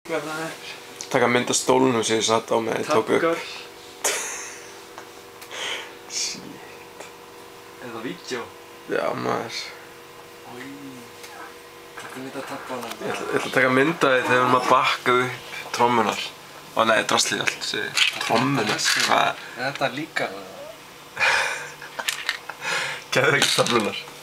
Verða þær. Taka mynd af stólnum sem ég satt á með ég tók upp. Top Girl. Shit. Er það vídeo? Já maður. Oj. Hvernig þetta tappa hana? Ég ætla að taka mynd af því þegar við erum að bakka upp trommunar. Ó nei, draslið allt, segi. Trommunar? Hvað? Er þetta líka? Geðveikt töflunar.